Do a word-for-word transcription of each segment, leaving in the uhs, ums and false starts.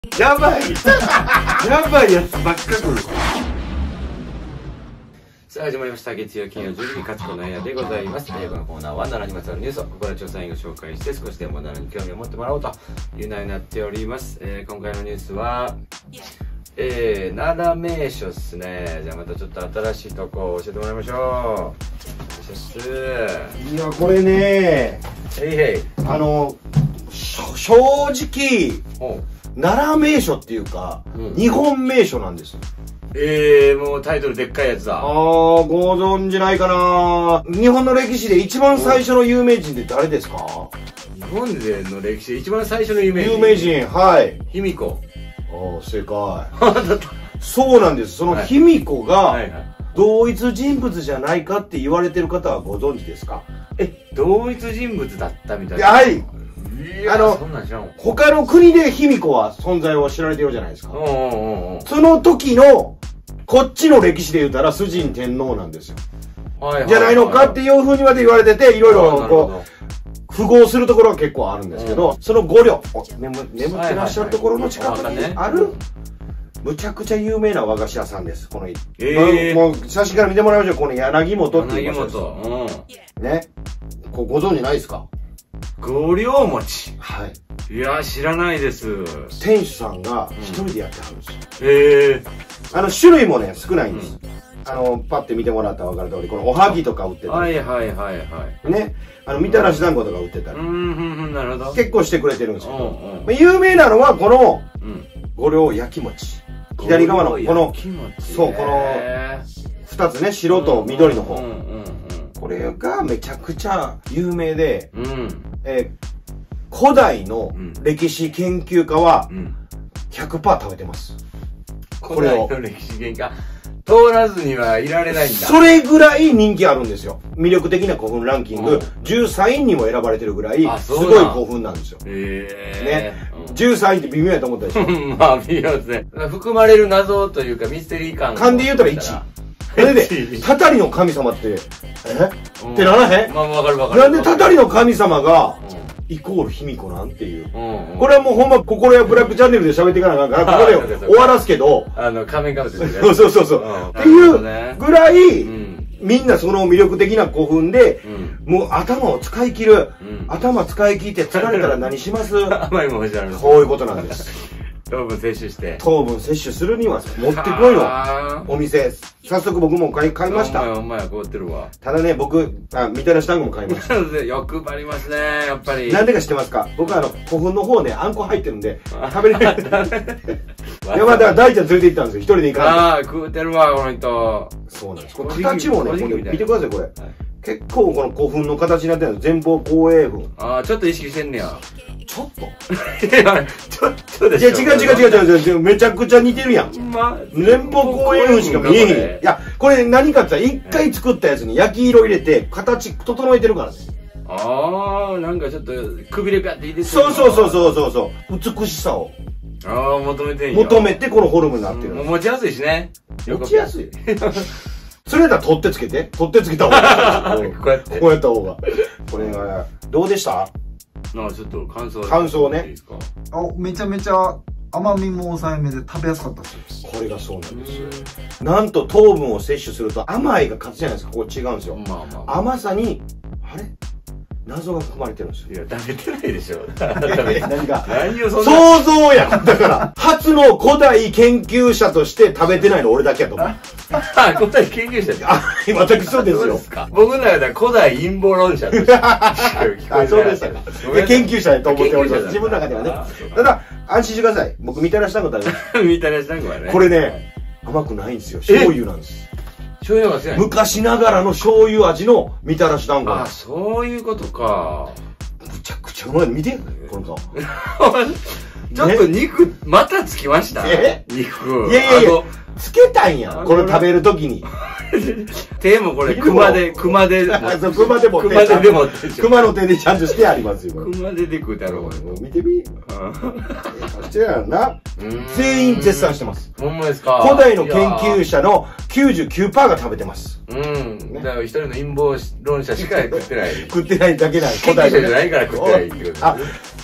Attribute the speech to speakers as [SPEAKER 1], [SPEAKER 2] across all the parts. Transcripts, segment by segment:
[SPEAKER 1] やばいやばいやつばっか来る。
[SPEAKER 2] さあ始まりました。月曜金曜じゅうじ勝子の部屋でございます。えー、このコーナーは奈良にまつわるニュースをここで調査員が紹介して少しでも奈良に興味を持ってもらおうという内容になっております。えー、今回のニュースはえー、奈良名所っすね。じゃあまたちょっと新しいとこ教えてもらいましょう。お願いします。
[SPEAKER 1] いやこれね、
[SPEAKER 2] へいへい。
[SPEAKER 1] あの正直奈良名所っていうか、うん、日本名所なんです。
[SPEAKER 2] えー、もうタイトルでっかいやつだ。
[SPEAKER 1] あー、ご存知ないかな。日本の歴史で一番最初の有名人って誰ですか？
[SPEAKER 2] 日本での歴史で一番最初の有名人。
[SPEAKER 1] 有名人、はい。
[SPEAKER 2] 卑弥呼。
[SPEAKER 1] ああ、正解。そうなんです。その卑弥呼が同一人物じゃないかって言われてる方はご存知ですか？
[SPEAKER 2] え、同一人物だったみたいな。
[SPEAKER 1] はい。あの、他の国で卑弥呼は存在を知られてるじゃないですか。その時の、こっちの歴史で言うたら、崇神天皇なんですよ。じゃないのかっていうふうにまで言われてて、いろいろこう、符合するところは結構あるんですけど、そのご両、眠ってらっしゃるところの近くにある、むちゃくちゃ有名な和菓子屋さんです。この、えもう写真から見てもらいましょう。この柳本っていう場所です。ね。こうご存知ないですか？
[SPEAKER 2] 五両餅。
[SPEAKER 1] はい。
[SPEAKER 2] いや、知らないです。
[SPEAKER 1] 店主さんが一人でやってはるんですよ。
[SPEAKER 2] へえ。
[SPEAKER 1] あの、種類もね、少ないんです。あの、パッて見てもらったら分かる通り、このおはぎとか売ってたり。
[SPEAKER 2] はいはいはいはい。
[SPEAKER 1] ね。あの、みたらし団子とか売ってたり。
[SPEAKER 2] うん、うん、なるほど。
[SPEAKER 1] 結構してくれてるんですけど、有名なのはこの、五両焼き餅。左側の、この、そう、この、二つね、白と緑の方。これがめちゃくちゃ有名で、うん、えー、古代の歴史研究家は ひゃくパーセント 食べてます。
[SPEAKER 2] これを。古代の歴史研究家。通らずにはいられないんだ。
[SPEAKER 1] それぐらい人気あるんですよ。魅力的な古墳ランキング、うん、じゅうさんいにも選ばれてるぐらい、すごい古墳なんですよ。へー。ね。うん、じゅうさんいって微妙やと思ったでしょ。
[SPEAKER 2] まあ微妙ですね。含まれる謎というかミステリー感。
[SPEAKER 1] 勘で言うたらいちい。それで、たたりの神様って、えってならへん？
[SPEAKER 2] まあわかるわかる。
[SPEAKER 1] なんでたたりの神様が、イコール卑弥呼なんていう。これはもうほんま、心やブラックチャンネルで喋っていかなあかんから、ここで終わらすけど。
[SPEAKER 2] あの、仮面かぶってる。
[SPEAKER 1] そうそうそうそう。っていうぐらい、みんなその魅力的な古墳で、もう頭を使い切る。頭使い切って疲れたら何します？
[SPEAKER 2] 甘いもんじゃない。
[SPEAKER 1] そういうことなんです。
[SPEAKER 2] 糖分摂取して。
[SPEAKER 1] 糖分摂取するには持ってこいの。お店。早速僕も買い、買いました。
[SPEAKER 2] お前は凍ってるわ。
[SPEAKER 1] ただね、僕、あ、みたらし団子も買いました。
[SPEAKER 2] 欲張りますね、やっぱり。
[SPEAKER 1] なんでか知ってますか？僕はあの、古墳の方ね、あんこ入ってるんで、食べれない。いや、まあだから大ちゃん連れて行ったんですよ。一人で行かない。
[SPEAKER 2] ああ、食うてるわ、この人。
[SPEAKER 1] そうなんです。この形もね、見てください、これ。結構この古墳の形になってるんです。前方後円墳。
[SPEAKER 2] ああ、ちょっと意識してんねや。
[SPEAKER 1] ちょっと
[SPEAKER 2] いや、ちょっとでしょ。
[SPEAKER 1] いや、違う違う違う違う違う。めちゃくちゃ似てるやん。ま、前方後円墳しか見えへん。いや、これ何かって言ったら、一回作ったやつに焼き色入れて、形整えてるからね。
[SPEAKER 2] ああ、なんかちょっと、くびれぴゃっていいです
[SPEAKER 1] ね。そうそうそうそうそうそう。美しさを。
[SPEAKER 2] ああ、求めてんよ。
[SPEAKER 1] 求めてこのフォルムになってる。
[SPEAKER 2] 持ちやすいしね。
[SPEAKER 1] 持ちやすい。それだったら取ってつけて。取ってつけた方がいい。こうやって。こうやった方が。これが、どうでした？
[SPEAKER 2] なんかちょっと感想。
[SPEAKER 1] 感想ね。
[SPEAKER 3] あ、めちゃめちゃ甘みも抑えめで食べやすかったですよ。
[SPEAKER 1] これがそうなんですよ。なんと糖分を摂取すると甘いが勝つじゃないですか。ここ違うんですよ。まあまあ。甘さに、あれ謎が含まれてるんですよ。
[SPEAKER 2] いや、食べてないでしょ。
[SPEAKER 1] 何が
[SPEAKER 2] 何をそん
[SPEAKER 1] な。想像やん。だから、初の古代研究者として食べてないの俺だけやと思う。
[SPEAKER 2] あ、古代研究者って
[SPEAKER 1] あ、私そうですよ。
[SPEAKER 2] 僕の中では古代陰謀論者として聞こえて
[SPEAKER 1] そうでしたか。研究者やと思っております。自分の中ではね。ただ、安心してください。僕、みたらし団子食べます。
[SPEAKER 2] みたらし団子はね。
[SPEAKER 1] これね、甘くないんですよ。醤油なんです。
[SPEAKER 2] 醤油が強い。
[SPEAKER 1] 昔ながらの醤油味のみたらし団子。
[SPEAKER 2] あ、そういうことか。
[SPEAKER 1] むちゃくちゃうまい。見て、この顔。
[SPEAKER 2] ちょっと肉、またつきました
[SPEAKER 1] え
[SPEAKER 2] 肉。
[SPEAKER 1] いやいやいや、つけたんや。これ食べるときに。
[SPEAKER 2] 手もこれ、熊で、熊で。
[SPEAKER 1] そう、熊で持って。
[SPEAKER 2] 熊でで持って。
[SPEAKER 1] 熊の手でちゃんとしてありますよ。
[SPEAKER 2] 熊でで食うだろう。
[SPEAKER 1] 見てみ。してやんな。全員絶賛してます。
[SPEAKER 2] ほんまですか？
[SPEAKER 1] 古代の研究者の きゅうじゅうきゅうパーセント が食べてます。
[SPEAKER 2] うん。だから一人の陰謀論者しか食ってない。
[SPEAKER 1] 食ってないだけなん
[SPEAKER 2] 古代じゃないから食ってないってこと。
[SPEAKER 1] あ、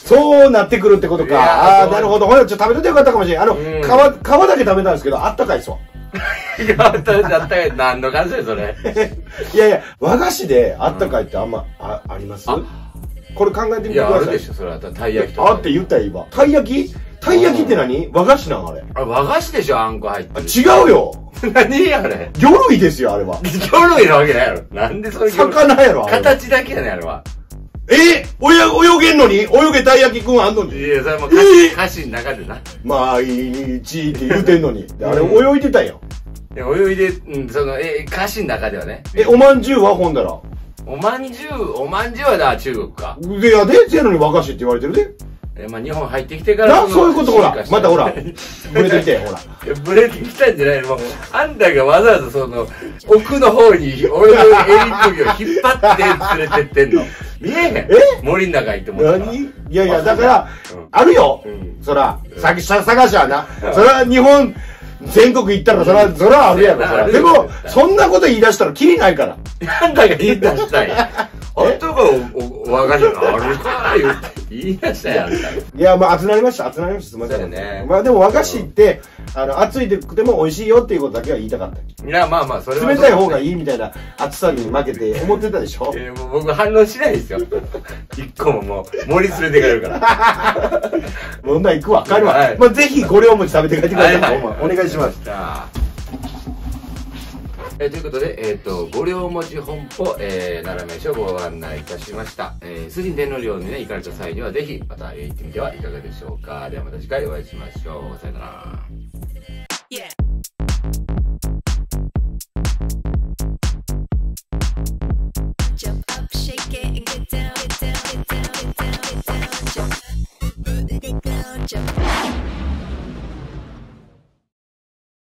[SPEAKER 1] そうなってくるってことか。ああ、なるほど。ほら、ちょっと食べといてよかったかもしれん。あの、皮、皮だけ食べたんですけど、あったかいっすわ。
[SPEAKER 2] いや、あったかい。何の感じそれ。
[SPEAKER 1] いやいや、和菓子であったかいってあんま、あ、あります？これ考えてみてください。いや、
[SPEAKER 2] あるでしょ、それは。たい焼きとか。
[SPEAKER 1] あって言ったら今。たい焼きたい焼きって何？和菓子なんあれ。
[SPEAKER 2] あれ、和菓子でしょ、あんこ入ってる。
[SPEAKER 1] 違うよ。
[SPEAKER 2] 何あれ？
[SPEAKER 1] 魚類ですよ、あれは。
[SPEAKER 2] 魚類なわけないやろ。なんでそれ
[SPEAKER 1] 魚やろ、あれ。
[SPEAKER 2] 形だけやねん、あれは。
[SPEAKER 1] え泳げんのに泳げたい焼きくんあんのに。
[SPEAKER 2] いや、それも歌詞の中でな。
[SPEAKER 1] 毎日って言うてんのに。あれ泳いでたんや。
[SPEAKER 2] いや、泳いで、うん、その、え、歌詞の中ではね。
[SPEAKER 1] え、おまんじゅうはほんだら。
[SPEAKER 2] おまんじゅう、おまんじゅうはな、中国か。
[SPEAKER 1] で、やで、せやのに和菓子って言われてるで。
[SPEAKER 2] え、まあ、日本入ってきてから
[SPEAKER 1] な、そういうことほら。またほら。ブレてきて、ほら。
[SPEAKER 2] ブレてきたんじゃないの？もう、あんたがわざわざその、奥の方に、俺の襟首を引っ張って連れてってんの。見えへん？え？森の中行ってもらった。
[SPEAKER 1] 何？いやいや、だから、あるよ。そら、さっき、探しはな。そら、日本、全国行ったら、そら、そらあるやろ、そら。でも、そんなこと言い出したら、キリないから。
[SPEAKER 2] あんたが言い出したんや。あんたがお、和菓子があるか言って、言い出したやん。い
[SPEAKER 1] や、まあ、熱なりました、熱なりました。すみません。ね。まあ、でも和菓子って、あの、熱いでくても美味しいよっていうことだけは言いたかった。
[SPEAKER 2] いや、まあまあ、それは。
[SPEAKER 1] 冷たい方がいいみたいな熱さに負けて思ってたでしょ？
[SPEAKER 2] え、もう僕反応しないですよ。一個ももう、森連れてかれるから。
[SPEAKER 1] もうな、行くわ。帰るわ。まあ、ぜひ、ご両餅食べて帰ってください。お願いします。
[SPEAKER 2] えー、ということで、えっ、ー、と、五両餅本舗、えー、奈良名所をご案内いたしました。えー、崇神天皇陵にね、行かれた際には、ぜひ、また行ってみてはいかがでしょうか。ではまた次回お会いしましょう。さよなら。